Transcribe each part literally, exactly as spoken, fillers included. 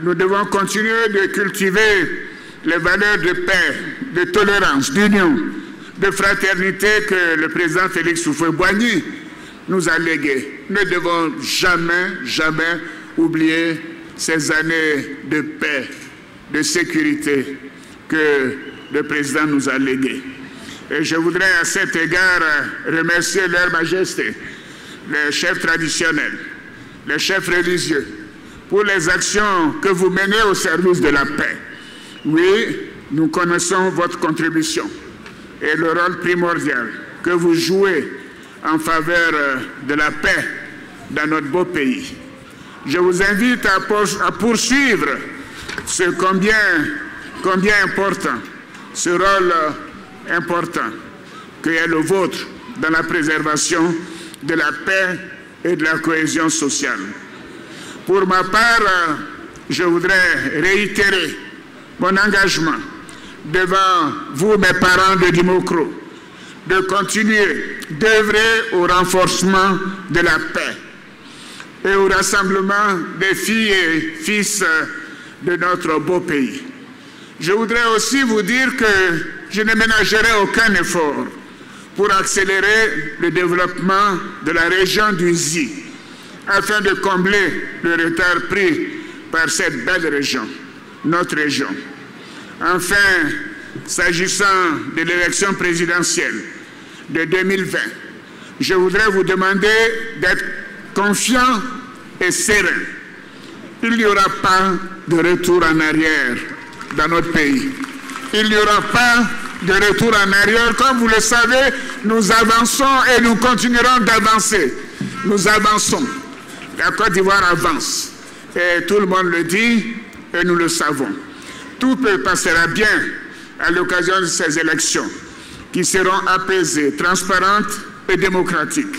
nous devons continuer de cultiver les valeurs de paix, de tolérance, d'union, de fraternité que le président Félix Houphouët-Boigny nous a léguées. Nous ne devons jamais, jamais oublier ces années de paix, de sécurité que le président nous a léguées. Et je voudrais à cet égard remercier leur majesté, les chefs traditionnels, les chefs religieux, pour les actions que vous menez au service de la paix. Oui, nous connaissons votre contribution et le rôle primordial que vous jouez en faveur de la paix dans notre beau pays. Je vous invite à poursuivre ce combien, combien important, ce rôle important que est le vôtre dans la préservation de la paix et de la cohésion sociale. Pour ma part, je voudrais réitérer mon engagement devant vous, mes parents de Dimokro, de continuer d'œuvrer au renforcement de la paix et au rassemblement des filles et fils de notre beau pays. Je voudrais aussi vous dire que je ne ménagerai aucun effort pour accélérer le développement de la région du Z I, afin de combler le retard pris par cette belle région, notre région. Enfin, s'agissant de l'élection présidentielle de deux mille vingt, je voudrais vous demander d'être confiant et serein. Il n'y aura pas de retour en arrière dans notre pays. Il n'y aura pas de retour en arrière. Comme vous le savez, nous avançons et nous continuerons d'avancer. Nous avançons. La Côte d'Ivoire avance. Et tout le monde le dit et nous le savons. Tout passera bien à l'occasion de ces élections qui seront apaisées, transparentes et démocratiques.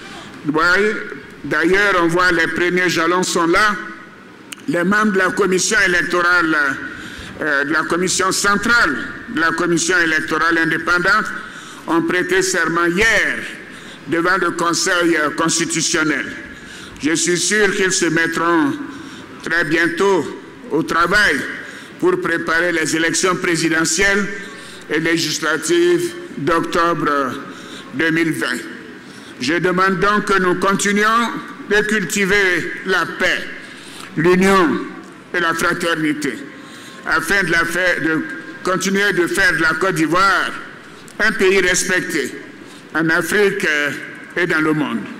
D'ailleurs, on voit les premiers jalons sont là. Les membres de la commission électorale, euh, de la commission centrale de la commission électorale indépendante ont prêté serment hier devant le Conseil constitutionnel. Je suis sûr qu'ils se mettront très bientôt au travail pour préparer les élections présidentielles et législatives d'octobre deux mille vingt. Je demande donc que nous continuions de cultiver la paix, l'union et la fraternité, afin de, la faire, de continuer de faire de la Côte d'Ivoire un pays respecté en Afrique et dans le monde.